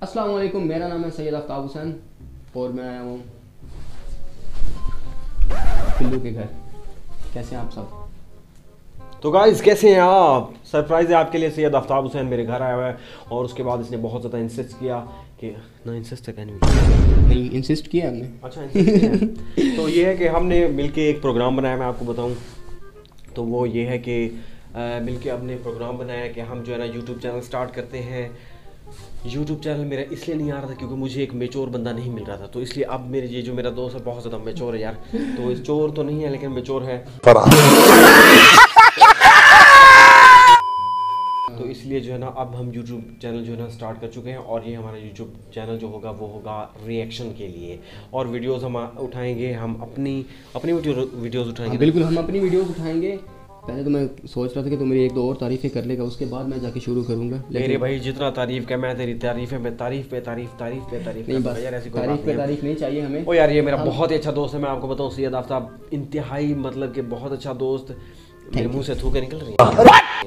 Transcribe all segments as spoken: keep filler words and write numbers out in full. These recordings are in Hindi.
अस्सलाम वालेकुम, मेरा नाम है सैयद आफ्ताब हुसैन और मैं आया हूँ पिल्लू के घर। कैसे हैं आप सब? तो गाइस कैसे हैं आप? सरप्राइज है आपके लिए, सैयद आफ्ताब हुसैन मेरे घर आया हुआ है और उसके बाद इसने बहुत ज़्यादा इंसिस्ट किया कि ना इंसिस्ट है नहीं नहीं इंसिस्ट किया हमने। अच्छा इंसिस्ट किया तो ये है कि हमने मिलके एक प्रोग्राम बनाया, मैं आपको बताऊं तो वो ये है कि मिलके हमने प्रोग्राम बनाया कि हम जो है ना यूट्यूब चैनल स्टार्ट करते हैं। यूट्यूब चैनल मेरा इसलिए नहीं आ रहा था क्योंकि मुझे एक मेच्योर बंदा नहीं मिल रहा था, तो इसलिए अब मेरे ये जो मेरा दोस्त है बहुत ज़्यादा मेच्योर है यार। तो चोर तो नहीं है लेकिन मेच्योर है, तो इसलिए जो है ना अब हम YouTube चैनल जो है ना स्टार्ट कर चुके हैं और ये हमारा YouTube चैनल जो होगा वो होगा रिएक्शन के लिए और वीडियोस हम उठाएंगे, हम अपनी अपनी वीडियो वीडियोस उठाएंगे। बिल्कुल हम अपनी वीडियोस उठाएंगे। पहले तो मैं सोच रहा था कि तू मेरी एक दो और तारीफ़ें कर लेगा, उसके बाद मैं जाके शुरू करूंगा। मेरे भाई जितना तारीफ का मैं तेरी तारीफ है, मैं तारीफ पे तारीफ तारीफ पे तारीफ नहीं, बस यार ऐसी कोई तारीफ पे तारीफ नहीं चाहिए हमें। ओ यार ये मेरा बहुत ही अच्छा दोस्त है, मैं आपको बताऊं सैयद आफ्ताब इंतहाई मतलब कि बहुत अच्छा दोस्त। मेरे मुंह से थूके निकल रही है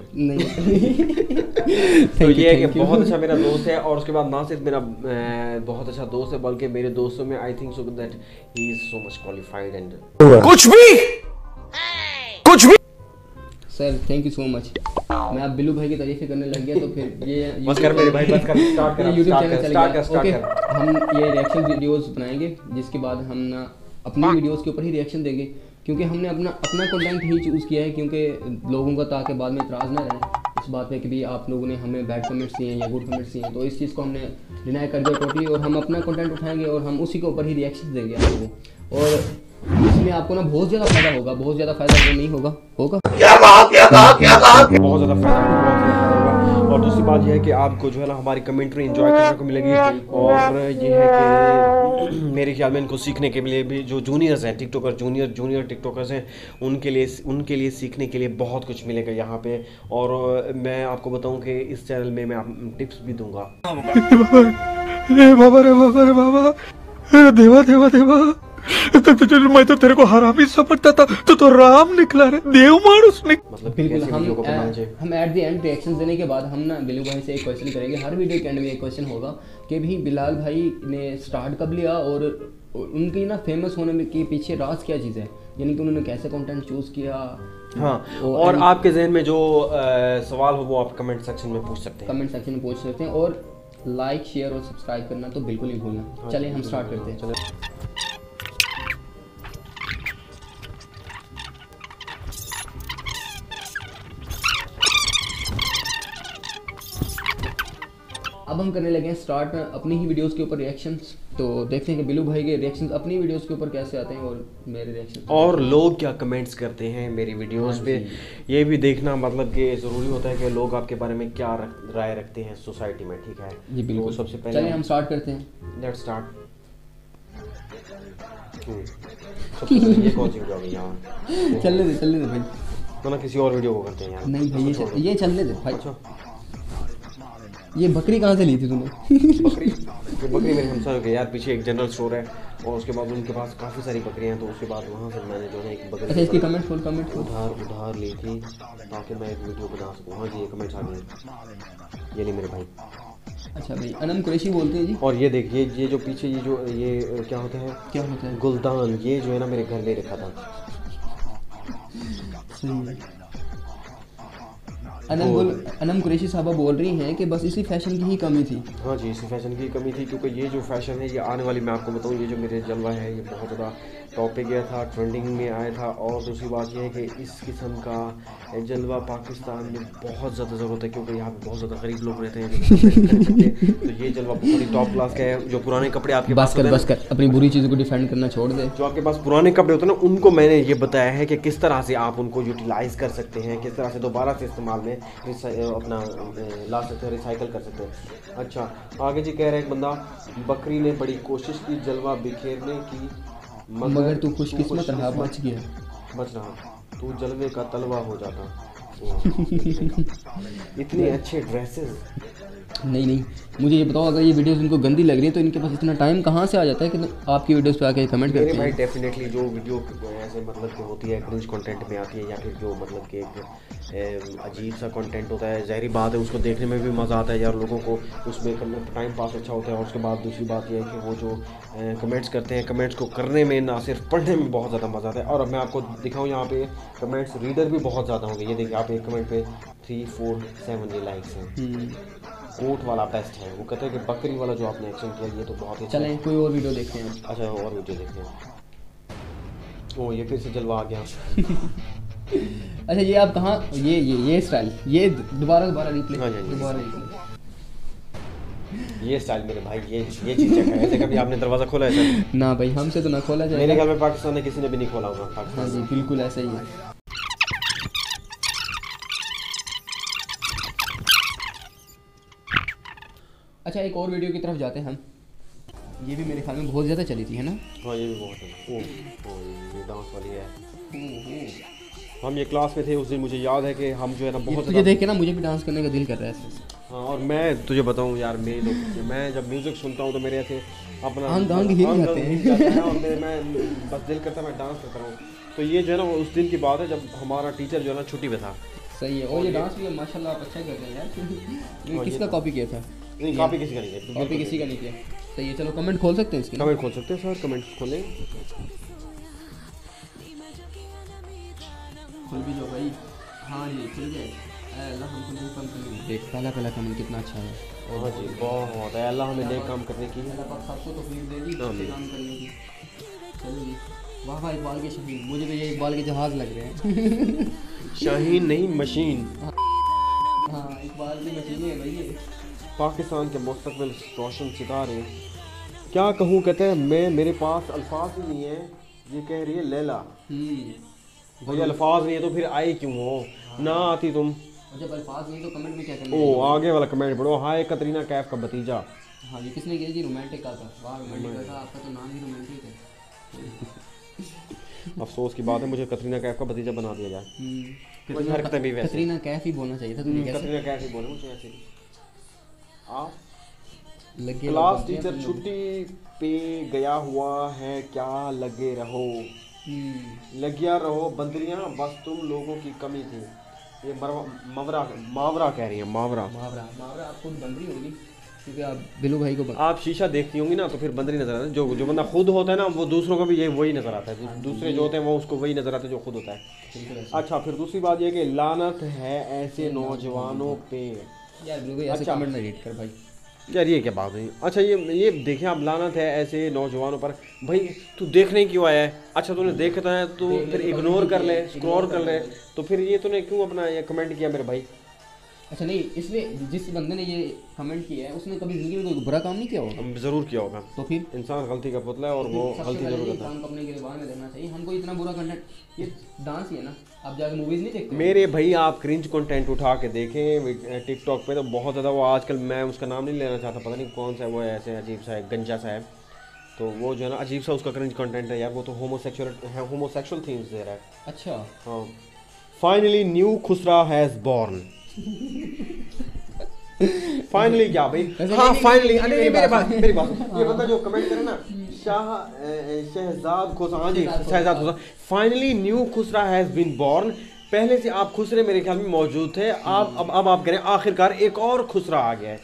नहीं तो ये है कि बहुत अच्छा मेरा दोस्त है और उसके बाद ना सिर्फ मेरा बहुत अच्छा दोस्त है बल्कि मेरे दोस्तों में I think so that he is so much qualified and कुछ भी कुछ भी sir thank you so much. मैं अब बिल्लू भाई की तारीफें करने लग गया तो फिर ये बस कर मेरे भाई बस कर स्टार्ट कर यूट्यूब चैनल चल स्टार्ट गया। कर स्टार्ट कर हम ये रिएक्शन वीडियोस बनाएंगे जिसके बाद हम ना अपनी वीडियोस के ऊपर ही रिएक्शन देंगे क्योंकि हमने अपना अपना कंटेंट ही चूज़ किया है क्योंकि लोगों का ताकि बाद में इतराज़ ना रहे इस बात पे कि भी आप लोगों ने हमें बैड कमेंट्स दिए हैं या गुड कमेंट्स दिए हैं, तो इस चीज़ को हमने डिनाई कर दिया टोटली और हम अपना कंटेंट उठाएंगे और हम उसी के ऊपर ही रिएक्शन देंगे आप लोगों को। और इसमें आपको ना बहुत ज़्यादा फायदा होगा, बहुत ज़्यादा फायदा तो नहीं होगा होगा क्या कहा क्या कहा क्या कहा बहुत ज़्यादा फायदा होगा। और दूसरी बात यह है कि आपको जो है ना हमारी कमेंट्री एंजॉय करने को मिलेगी और ये है कि मेरे ख्याल में इनको सीखने के लिए भी जो जूनियर्स हैं टिकटॉकर जूनियर जूनियर टिकटॉकर्स हैं उनके लिए उनके लिए सीखने के लिए बहुत कुछ मिलेगा यहाँ पे। और मैं आपको बताऊँ कि इस चैनल में मैं आप टिप्स भी दूंगा। बाबा रे बाबा रे बाबा देवा देवा देवा तो, तो, तो मैं तो तेरे को हरामी समझता था तो तो राम निकला रे देव मानुस निक मतलब बिल्कुल हम हम एट द एंड रिएक्शन देने के बाद हम ना बिल्लू भाई से एक क्वेश्चन करेंगे। हर वीडियो के एंड में एक क्वेश्चन होगा कि भी बिलाल भाई ने स्टार्ट कब लिया और उनकी ना फेमस होने के पीछे राज क्या चीज़ है, यानी कि उन्होंने कैसे कंटेंट चूज़ किया। हाँ और आपके जहन में जो सवाल हो वो आप कमेंट सेक्शन में पूछ सकते हैं कमेंट सेक्शन में पूछ सकते हैं और लाइक शेयर और सब्सक्राइब करना तो बिल्कुल नहीं भूलना। चलिए हम स्टार्ट करते हैं। चलो अब हम करने लगे हैं स्टार्ट अपनी ही वीडियोस के ऊपर रिएक्शंस। तो देखते हैं कि बिल्लू भाई के रिएक्शंस अपनी वीडियोस के ऊपर कैसे आते हैं और मेरे रिएक्शंस और लोग क्या कमेंट्स करते हैं मेरी वीडियोस पे, ये भी देखना मतलब कि ज़रूरी होता है कि लोग आपके बारे में क्या रख, राय रखते हैं सोसाइटी में। ठीक है जी बिल्कुल। तो सबसे पहले चलिए हम स्टार्ट करते हैं। Let's start. सबसे पहले ये कौन सी वीडियो है यहाँ? चलने दे चलने दे भाई, तो ना किसी और वीडियो को करते हैं यार। नहीं भाई ये ये चलने दे भाई। अच्छा ये बकरी कहाँ से ली थी तूने? बकरी ये बकरी मेरे हमसायों के यार पीछे एक जनरल स्टोर है और उसके बाद उनके पास काफ़ी सारी बकरियां हैं, तो उसके बाद वहाँ से मैंने जो है एक बकरी अच्छा इसकी कमेंट फुल कमेंट उधार उधार ली थी ताकि मैं एक वीडियो बना सकूँ। हाँ जी ये कमेंट्स आ गए, ये नहीं मेरे भाई। अच्छा भाई अनम कुरैशी बोलते हैं जी। और ये देखिए ये जो पीछे ये जो ये क्या होता है क्या होता है? गुलदान, ये जो है ना मेरे घर में रखा था। सही। अनम गुल अनम कुरैशी साहबा बोल रही हैं कि बस इसी फैशन की ही कमी थी। हाँ जी इसी फैशन की कमी थी क्योंकि ये जो फैशन है ये आने वाली, मैं आपको बताऊँ ये जो मेरे जलवा है ये बहुत ज़्यादा टॉप पे गया था, ट्रेंडिंग में आया था। और दूसरी बात ये है कि इस किस्म का जलवा पाकिस्तान में बहुत ज़्यादा ज़रूरत है क्योंकि यहाँ पे बहुत ज़्यादा गरीब लोग रहते हैं तो ये जलवा बहुत ही टॉप क्लास का है। जो पुराने कपड़े आपके बस कर बस कर अपनी बुरी चीज़ों को डिफेंड करना छोड़ दे। जो आपके पास पुराने कपड़े होते हैं ना उनको मैंने ये बताया है कि किस तरह से आप उनको यूटिलाइज़ कर सकते हैं, किस तरह से दोबारा से इस्तेमाल में अपना ला सकते हैं, रिसाइकल कर सकते हैं। अच्छा आगे जी कह रहे हैं एक बंदा, बकरी ने बड़ी कोशिश की जलवा बिखेरने की मगर, मगर तू खुशकिस्मत रहा, बच गया बच रहा तू जलवे का तलवा हो जाता। इतने अच्छे ड्रेसेस नहीं नहीं, मुझे ये बताओ, अगर ये वीडियोस इनको गंदी लग रही है तो इनके पास इतना टाइम कहाँ से आ जाता है कि आपकी वीडियोस पे आके कमेंट मेरे करते भाई हैं? डेफिनेटली जो वीडियो ऐसे मतलब कि होती है क्रिंज कंटेंट में आती है, या फिर जो मतलब कि एक ए, अजीब सा कंटेंट होता है, ज़ाहिर बात है उसको देखने में भी मज़ा आता है यार, लोगों को उसमें टाइम पास अच्छा होता है। और उसके बाद दूसरी बात यह है कि वो जो कमेंट्स करते हैं, कमेंट्स को करने में ना सिर्फ पढ़ने में बहुत ज़्यादा मज़ा आता है। और अब मैं आपको दिखाऊँ यहाँ पे कमेंट्स रीडर भी बहुत ज़्यादा होंगे। ये देखिए आप एक कमेंट पे थ्री फोर सेवन ये लाइक्स हैं। कोट वाला बेस्ट है, वो कहते हैं कि बकरी वाला जो आपने एक्शन किया ये तो बहुत ही अच्छा है। चलें कोई और वीडियो देखते हैं। अच्छा और वीडियो देखते हैं। ओ ये फिर से जलवा आ गया। अच्छा ये आप कहाँ, ये ये ये स्टाइल, ये दोबारा दोबारा रिप्ले, हाँ जी, हाँ जी। दोबारा रिप्ले। ये स्टाइल मेरे भाई, ये ये चीज़ चेक है। ऐसे कभी आपने दरवाज़ा खोला है सर? ना भाई, हमसे तो ना खोला जाए। मेरे घर में पाकिस्तान में किसी ने भी नहीं खोला होगा। हाँ पाकिस्तान जी बिल्कुल ऐसा ही है। अच्छा एक और वीडियो की तरफ जाते हैं हम। ये भी मेरे ख्याल में बहुत ज़्यादा चली थी, है ना? हाँ ये भी बहुत है। ओ ओ ये डांस वाली है। हम ये क्लास में थे उस दिन, मुझे याद है कि हम जो है ना बहुत तुझे देख के ना मुझे भी डांस करने का दिल कर रहा है ऐसे। हाँ और मैं तुझे बताऊँ यार, मेरे लोग मैं जब म्यूज़िक सुनता हूँ तो मेरे ऐसे अपना अंग अंग हिल अंग जाते अंग हैं। हिल जाता है और मेरे मैं बस दिल करता है मैं डांस करता रहूँ। तो ये जो है ना वो उस दिन की बात है जब हमारा टीचर जो है ना छुट्टी पे था। सही है। और ये डांस भी माशाल्लाह आप अच्छा करते हैं यार। ये किसका कॉपी किया था? नहीं कॉपी किसी का नहीं किया, कॉपी किसी का नहीं किया। सही है, चलो कमेंट खोल सकते हैं इसके। कमेंट खोल सकते हैं सर, कमेंट खोलें। खुल भी जो भाई। हाँ जी खुल गए। अल्लाह हमको नेक काम करने की। देख पहला पहला कमेंट कितना अच्छा है। हाँ जी बहुत है। अल्लाह हमें नेक काम करने की अल्लाह पाक सबको तौफीक दे दी अच्छे काम करने की। चलो जी, वाह वाह इकबाल के शहीन। मुझे तो ये इकबाल के जहाज लग रहे हैं। शाहीन नहीं मशीन। हाँ इकबाल की मशीनें हैं भाई ये। पाकिस्तान के मुस्तकबिल रोशन सितारे। क्या कहूँ, कहते हैं मैं मेरे पास अल्फाज ही नहीं है। ये कह रही है लैला। भाई अल्फाज नहीं है तो फिर आई क्यों हो? ना आती तुम। और जब अल्फाज नहीं तो कमेंट में क्या करना? ओ आगे वाला कमेंट पढ़ो। हाय कतरीना कैफ का भतीजा। हाँ ये किसने किया जी? रोमांटिक का था। वाह रोमांटिक का, आपका तो नाम ही रोमांटिक है। अफसोस की बात है मुझे कतरीना कैफ का भतीजा बना दिया जाए। कुछ हरकतें भी वैसे। कतरीना कैफ ही बोलना चाहिए था तुझे। कैसे कतरीना कैफ ही बोले मुझे ऐसे। आप लगे क्लास टीचर छुट्टी पे गया हुआ है, क्या लगे रहो लगिया रहो बंदरियां, बस तुम लोगों की कमी थी। ये मावरा मावरा कह रही है। मावरा मावरा मावरा आप खुद बंदरी होगी क्योंकि आप बिलू भाई को बन... आप शीशा देखती होंगी ना तो फिर बंदरी नजर आता है। जो जो बंदा खुद होता है ना वो दूसरों को भी ये वही नजर आता है। दूसरे जो होते हैं वो उसको वही नजर आता है जो खुद होता है। अच्छा फिर दूसरी बात ये कि लानत है ऐसे नौजवानों पे। यार बिलू भाई ऐसे कमेंट ना रीड कर भाई। यार ये क्या बात हुई? अच्छा ये ये देखें आप, लानत है ऐसे नौजवानों पर। भाई तू देखने क्यों आया है? अच्छा तूने देखता है तो फिर इग्नोर कर ले, स्क्रॉल कर ले, तो फिर ये तूने क्यों अपना ये कमेंट किया मेरे भाई? अच्छा नहीं, इसने जिस बंदे ने ये कमेंट किया है उसने कभी जिंदगी में कोई बुरा काम नहीं किया होगा। हम जरूर किया होगा। तो फिर इंसान गलती का पुतला है और वो गलती जरूर करता है। इंसान को अपने गिरबान में देखना चाहिए। हमको इतना बुरा कंटेंट, ये डांस ही है ना, आप जाके मूवीज नहीं देखते? मेरे भाई आप क्रिंज कंटेंट उठा के देखें टिकटॉक पे तो बहुत ज़्यादा वो आजकल, मैं उसका नाम नहीं लेना चाहता, पता नहीं कौन सा है वो, ऐसे अजीब सा है, गंजा सा है। तो वो जो है ना अजीब सा उसका क्रिंज कंटेंट है यार। वो तो होमोसेक्सुअल है, होमोसेक्सुअल थीम्स दे रहा है। अच्छा हाँ। फाइनली न्यू खुसरा हैज़ बॉर्न। फाइनली क्या भाई? हाँ फाइनली। अरे नहीं मेरे बात मेरी बात ये बंदा जो कमेंट करे ना, शाह शहजाद खुसरा। हाँ जी शहजाद खुसरा। फाइनली न्यू खुसरा हैज़ बीन बॉर्न। पहले से आप खुसरे मेरे ख्याल में मौजूद थे। आप अब अब आप कह रहे हैं आखिरकार एक और खुसरा आ गया है।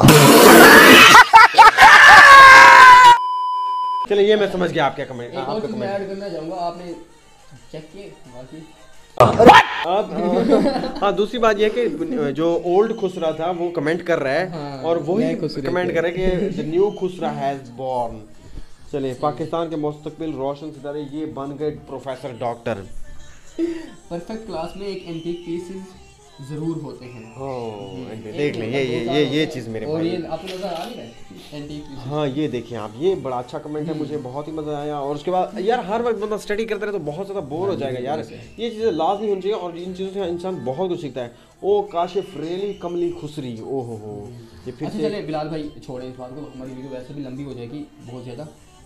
चलिए ये मैं समझ गया आप क्या कमेंट। एक और चीज मैं ऐड करना चाहूँगा, आपने चेक किए बाकी अब हाँ दूसरी बात यह कि जो ओल्ड खुसरा था वो कमेंट कर रहा है। हाँ, और वही कमेंट कर रहा है कि द न्यू खुसरा हैज़ बॉर्न। चलिए पाकिस्तान के मुस्तकबिल रोशन सितारे ये बन गए प्रोफेसर डॉक्टर। परफेक्ट क्लास में एक एंटीक पीसेस जरूर होते हैं। हाँ देख लें ये ये ये ये चीज़ मेरे और ये आपको नजर आ रही है एंटीक पीसेस। हाँ ये देखिए आप, ये बड़ा अच्छा कमेंट है, मुझे बहुत ही मज़ा आया। और उसके बाद यार हर वक्त बंदा स्टडी करता रहे तो बहुत ज़्यादा बोर हो जाएगा यार। ये चीज़ें लाजमी होनी चाहिए और इन चीज़ों से इंसान बहुत कुछ सीखता है। ओ काशिफ रेली कमली खुसरी। ओ हो हो ये फिर अच्छा चले बिलाल भाई छोड़ें इस बात को, हमारी वीडियो वैसे भी लंबी हो जाएगी बहुत ज़्यादा।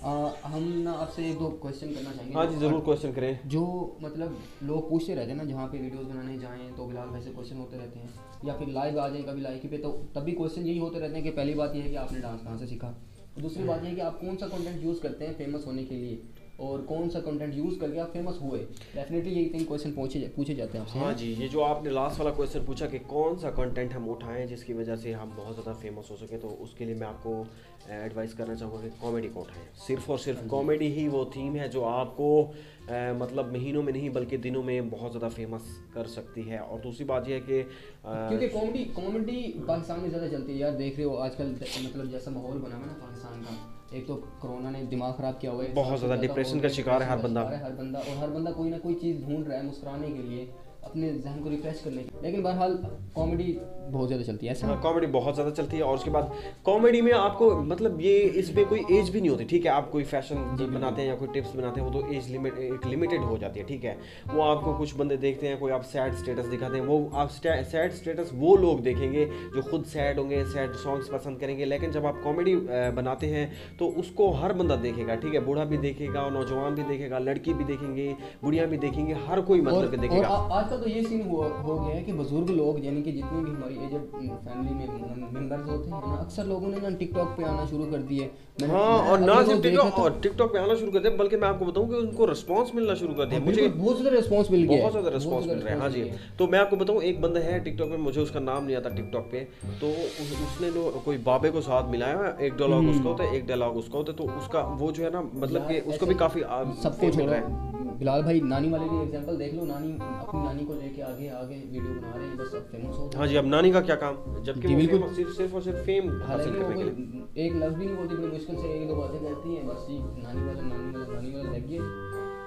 आ, हम ना आपसे एक दो क्वेश्चन करना चाहेंगे। हाँ जी ज़रूर क्वेश्चन करें। जो मतलब लोग पूछते रहते हैं ना, जहाँ पे वीडियोस बनाने जाएं तो बिलाल भाई से क्वेश्चन होते रहते हैं, या फिर लाइव आ जाएं कभी लाइक पे, तो तब भी क्वेश्चन यही होते रहते हैं कि पहली बात यह है कि आपने डांस कहाँ से सीखा, दूसरी बात यह है कि आप कौन सा कंटेंट यूज़ करते हैं फेमस होने के लिए, और कौन सा कंटेंट यूज़ करके आप फेमस हुए। डेफिनेटली यही तीन क्वेश्चन पूछे पूछे जाते हैं आपसे। हाँ जी, ये जो आपने लास्ट वाला क्वेश्चन पूछा कि कौन सा कंटेंट हम उठाएं जिसकी वजह से हम बहुत ज़्यादा फेमस हो सके, तो उसके लिए मैं आपको एडवाइस करना चाहूँगा कि कॉमेडी को उठाएं। सिर्फ और सिर्फ कॉमेडी ही वो थीम है जो आपको आ, मतलब महीनों में नहीं बल्कि दिनों में बहुत ज़्यादा फेमस कर सकती है। और दूसरी बात यह है कि क्योंकि कॉमेडी कॉमेडी पाकिस्तान में ज़्यादा चलती है यार, देख रहे हो आजकल मतलब जैसा माहौल बना है ना पाकिस्तान का, एक तो कोरोना ने दिमाग ख़राब किया हुआ है, बहुत ज़्यादा डिप्रेशन का शिकार है हर बंदा हर बंदा और हर बंदा कोई ना कोई चीज़ ढूंढ रहा है मुस्कुराने के लिए, अपने जहन को रिफ्रेश करने के लिए। लेकिन बहरहाल कॉमेडी बहुत ज़्यादा चलती है ऐसा। हाँ, कॉमेडी बहुत ज़्यादा चलती है। और उसके बाद कॉमेडी में आपको मतलब ये इसमें कोई एज भी नहीं होती, ठीक है। आप कोई फैशन बनाते हैं या कोई टिप्स बनाते हैं, वो तो एज लिमिट एक लिमिटेड हो जाती है, ठीक है। वो आपको कुछ बंदे देखते हैं, कोई आप सैड स्टेटस दिखाते हैं, वो आप सैड स्टेटस वो लोग देखेंगे जो खुद सैड होंगे, सैड सॉन्ग्स पसंद करेंगे। लेकिन जब आप कॉमेडी बनाते हैं तो उसको हर बंदा देखेगा, ठीक है। बूढ़ा भी देखेगा, नौजवान भी देखेगा, लड़की भी देखेंगे, बुढ़िया भी देखेंगे, हर कोई मतलब के देखेगा। आजकल तो ये सीन हो, हो गया है कि बुजुर्ग लोग यानी कि जितने भी हमारी एजेड फैमिली में मेंबर्स होते हैं ना, अक्सर लोगों ने ना टिकटॉक पे आना शुरू कर दिए। हाँ, और ना सिर्फ टिकटॉक और टिकटॉक पे आना शुरू कर दिया, बल्कि मैं आपको बताऊं कि उनको रिस्पांस मिलना शुरू कर दिया। मुझे बहुत ज़्यादा रिस्पांस मिल गया, बहुत ज़्यादा रिस्पांस मिल रहा है। हाँ जी, तो मैं आपको बताऊं, एक बंदा है टिकटॉक पे, मुझे उसका नाम नहीं आता टिकटॉक पे, तो उसने लो कोई बाबे को साथ मिलाया, एक डायलॉग उसका होता है, एक डायलॉग उसका होता है, तो उसका वो जो है ना मतलब कि उसको भी काफ़ी सबको मिल रहा है। बिलाल भाई नानी वाले भी एग्जांपल देख लो, नानी अपनी नानी को लेके आगे आगे वीडियो बना रहे हैं, बस अब फेमस हो। हाँ जी, अब नानी का क्या काम, जबकि बिल्कुल सिर्फ सिर्फ और सिर्फ फेम हासिल करने के लिए एक लफ्ज़ भी नहीं बोलती, बड़ी मुश्किल से एक दो बातें कहती हैं, बस जी नानी वाला नानी वाला नानी वाला लग गया।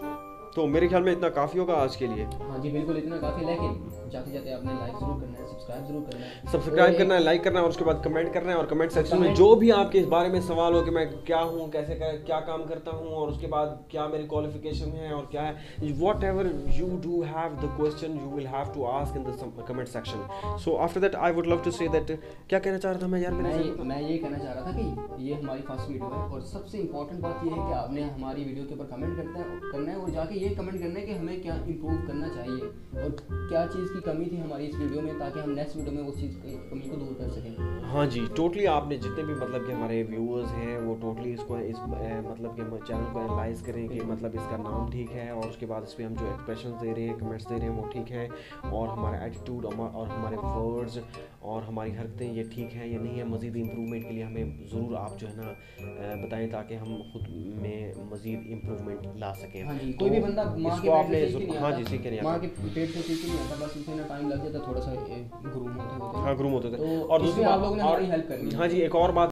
तो मेरे ख्याल में इतना काफ़ी होगा आज के लिए। हाँ जी बिल्कुल इतना काफ़ी, लेकिन जाते जाते आपने लाइक जरूर करना है, सब्सक्राइब जरूर करना है, सब्सक्राइब करना है, लाइक करना है, और उसके बाद कमेंट करना है। और कमेंट सेक्शन में जो भी आपके इस बारे में सवाल हो कि मैं क्या हूँ, कैसे कर, क्या काम करता हूँ, और उसके बाद क्या मेरी क्वालिफिकेशन है और क्या है, whatever you do have the question you will have to ask in the comment section. So after that I would love to say that, क्या कहना चाह रहा था मैं यार, मैं मैं ये कहना चाह रहा था कि ये हमारी फर्स्ट वीडियो है, और सबसे इंपॉर्टेंट बात ये है कि आपने हमारी वीडियो के ऊपर कमेंट करना है करना है और जाके ये कमेंट करना है कि हमें क्या इंप्रूव करना चाहिए और क्या चीज़ की कमी थी हमारी इस वीडियो में, ताकि हम नेक्स्ट वीडियो में उस चीज़ की कमी को दूर कर सकें। हाँ जी, टोटली आपने जितने भी मतलब कि हमारे व्यूअर्स हैं वो टोटली इसको इस ए, मतलब कि चैनल को एनालाइज करें कि मतलब इसका नाम ठीक है, और उसके बाद इस पर हम जो एक्सप्रेशन दे रहे हैं, कमेंट्स दे रहे हैं वो ठीक है, और हमारा एटीट्यूड और हमारे वर्ड्स और हमारी हरकतें ये ठीक है या नहीं है। मज़ीद इम्प्रूवमेंट के लिए हमें ज़रूर आप जो है ना बताएं, ताकि हम खुद में मज़ीद इम्प्रूवमेंट ला सकें। हाँ जी, कोई भी बंदा माँ के आपने पेट से सीख नहीं हाँ आता, जी सीख नहीं माँ के पेट से सीख नहीं आता, बस उसमें ना टाइम लग जाता, थोड़ा सा ग्रूम होते होते। हाँ ग्रूम होते थे। तो और दूसरी बात, आप लोगों ने हमारी हेल्प करनी है। हाँ जी, एक और बात